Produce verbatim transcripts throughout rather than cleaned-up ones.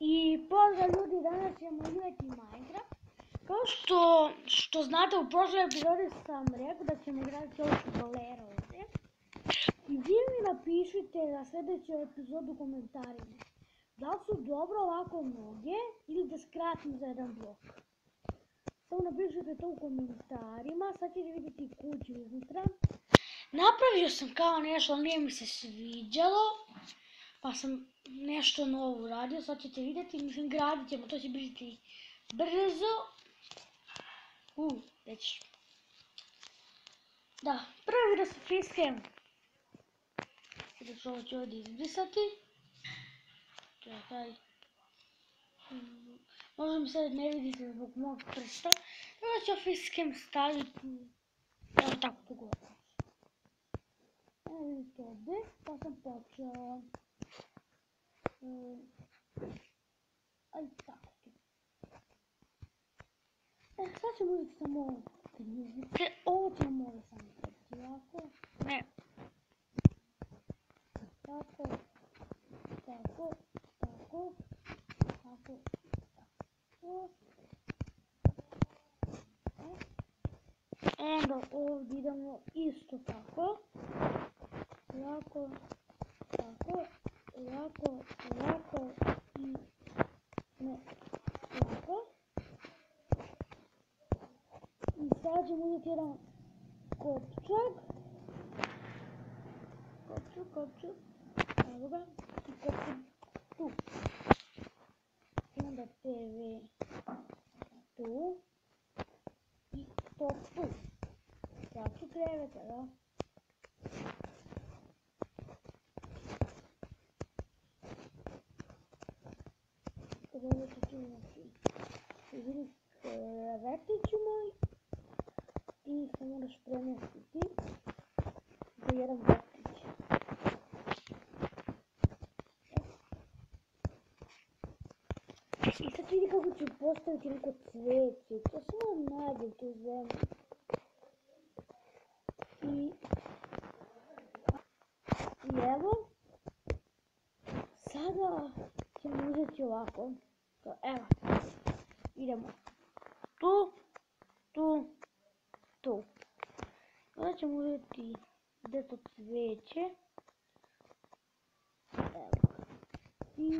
I pozdrav ljudi, danas ćemo igrati Minecraft. Kao što, što znate, u prošloj epizodi sam rekao da ćemo igrati ovog fudbalera ovdje. I vi mi napišite za sljedeću epizodu u komentarima. Da li su dobro ovako noge ili da skratim za jedan blok. Samo napišite to u komentarima, sad ćete vidjeti kuću iznutra. Napravio sam kao nešto, ali nije mi se sviđalo. Pa sam nešto novo uradio, sad ćete vidjeti, mislim gradit ćemo, to će biti brzo. U, već. Da, prvo da se fiske. Sada ću ovo ću ovdje izbrisati. Čekaj. Možda mi sad ne vidite zbog mog prsta. Sada ću fiskem staviti. Evo tako to govorim. Evo vidite ovdje, pa sam počeo. Aj tako. E, sad ćemo uzeti samo knjižice. Ovo ćemo možda samo staviti ovako. Ne. Tako. Tako. Tako. Tako. Tako. Onda ovdje idemo isto tako. Ovako. Tako. Ovako, ovako i ne, ovako. I sad ćemo uzeti jedan kopčak. Kopčak, kopčak. Evo ga. I kopčak tu. I onda te ve tu. I to tu. Sad ću krevete, da? Ovo ću ti znači, vidi krevetiću moj, ti se moraš premjestiti za jedan vrtić. I sad vidi kako ću postaviti neko cveće, to samo nađem tu zemlju. I, i evo, sada ćemo uzeti ovako. To, evo, idemo tu, tu, tu. Sada ćemo uzeti gdje to cveće. Evo. I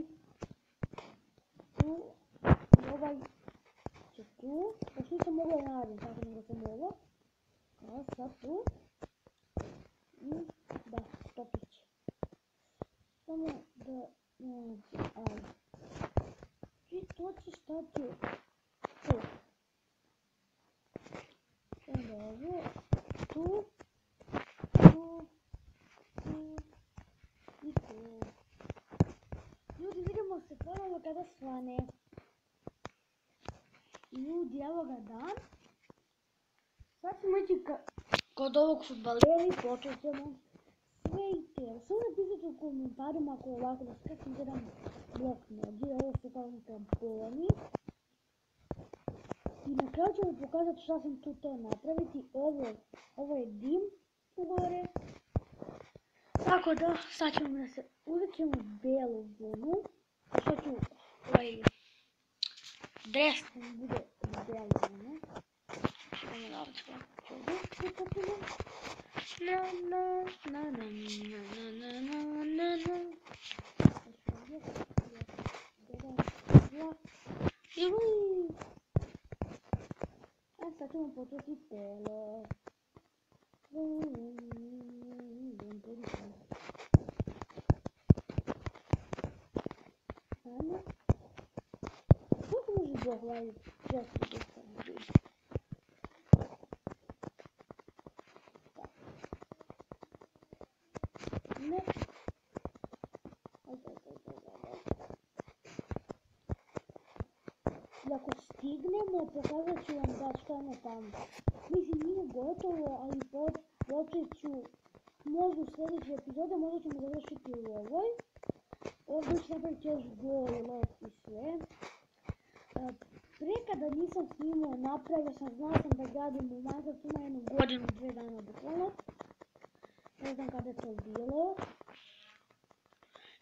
tu, i ovaj će tu. Još nisam mogla i nađem, tako nego sam ovo. Evo sad tu. I da, stopić. Samo da nađem, ajde. I to će stati tu. Onda ovo, tu, tu, tu i tu. Ljudi, vidimo se ponovno kada svane. Ljudi, evo ga dan. Sad ćemo ići kod ovog fudbalera i počet ćemo. Sve i te. Samo napisati u komentarima ako ovako da skačem jedan blok nođe. Ovo su kao tamponi. I na kraju ću vam pokazati šta sam tu teo napraviti. Ovo, ovo je dim u gore. Tako da, sad ćemo da se uzet ćemo belu vunu. Sad ću ovaj dres da mi bude belu vunu. Ajmo da ovdje ću ovdje. Na na na na na na na na na. Juhu! A sad ćemo početi telo. Ajmo. Kako može dohvaliti? Često dohvaliti ljudi. Ne. I ako stignemo, pokazat ću vam da što je tamo. Mislim, nije gotovo, ali počet ću možda u sljedećoj epizode, možda ćemo završiti u ovoj. Ovdje ću napraviti još gol, lop i sve. Prije kada nisam snimao, napravio sam, znao sam da gradim u Minecraft, ima jednu godinu, dve dana bukvalno. Ne znam kada je to bilo.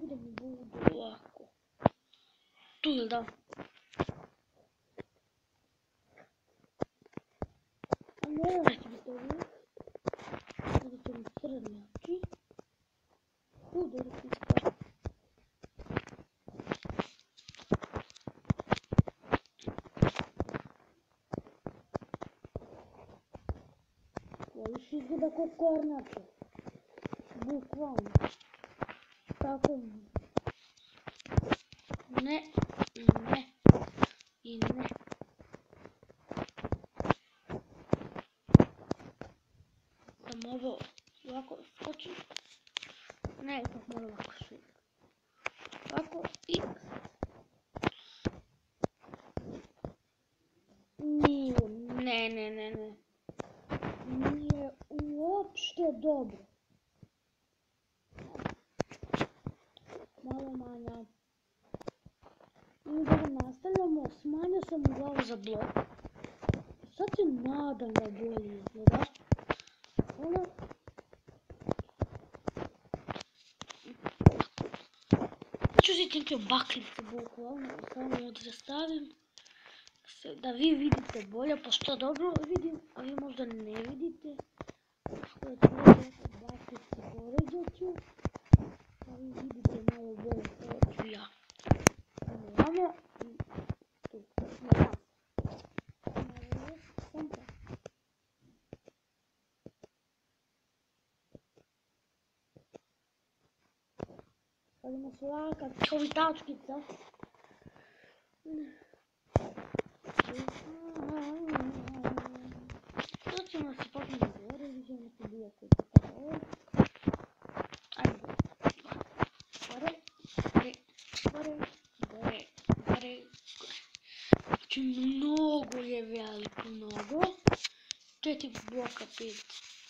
mogu da mi budu ovako. Tu ili da? A ne, neće biti ovdje. Ovdje će mi crni oči. Tu da je piska. Ovo još izgleda kao kornače. Bukvalno. Tako. Ne, ne i ne. Sam ovo ovako skočim. Ne, ipak mora ovako šiti. Ovako i... Nije, ne, ne, ne, ne. Nije uopšte dobro. Malo manja. Mi da nastavljamo, smanjio sam u glavu za blok. Sad se nadam da bolje izgleda. Ono... Ću si tinke baklice bukvalno, samo ovdje da stavim. Da vi vidite bolje, pošto dobro vidim, a vi možda ne vidite. Što je to baklice poređat ću. A vi vidite malo bolje što ću ja. Imamo i tu. Imamo. Stavimo svaka čovitačkica. Sad ćemo se popiti gore, vidimo se bio koji je tako ovo. Ajde, gore, gore, gore, gore, gore, gore. Znači mnogo je veliko, mnogo. Četiri bloka, pet.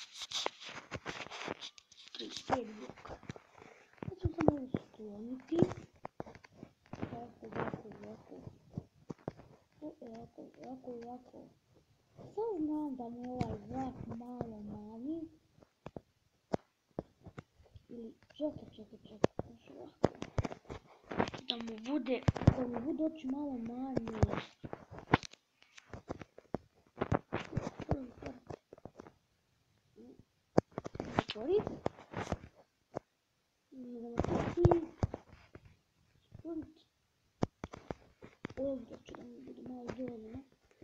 Tri, pet bloka. Sad ćemo samo ovo skloniti. Ovako, ovako, ovako. Ovako, ovako, ovako. Sad znam da mu ovaj znak malo mali. Ili, čekaj, čekaj, čekaj, još ovako. Da mu bude, da mu bude oči malo manje. Zatvoriti. Idemo tu. Zatvoriti. Ovdje će da mi bude malo dole.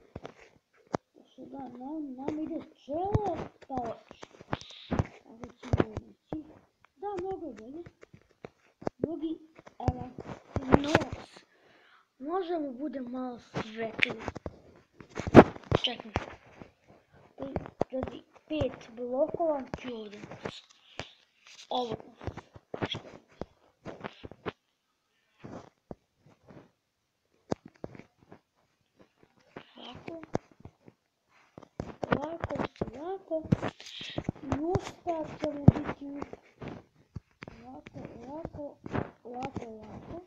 Da, nam, nam ide čelo pa oči. Tako ćemo ići. Da, mnogo je bolje. Drugi, evo, nos. Može mu bude malo svetliji. Čekaj. tri, četiri, pet blokova ću ovdje nos. Ovo nos. Ovako. Ovako, ovako, i usta ćemo biti ovako, ovako, ovako, ovako.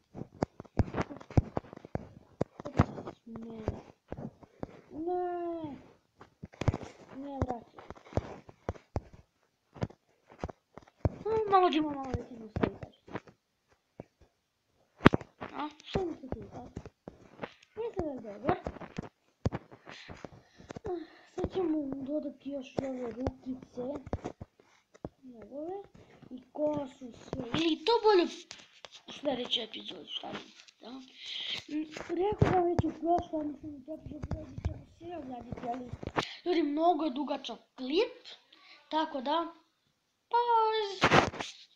Kako se smije? Ne, ne vrati. Malo ćemo malo da ćemo sve kaži. A, što mi se ti kaži? Nije se da je dobar. Sad ćemo dodati još ove rukice, njegove, i kosu sve, ili to bolje u sljedećoj epizodi stavimo, da? Rekao sam već u prošlom, mislim u prošloj epizodi ćemo sve ogledati, ali ljudi mnogo je dugačak klip, tako da, pause!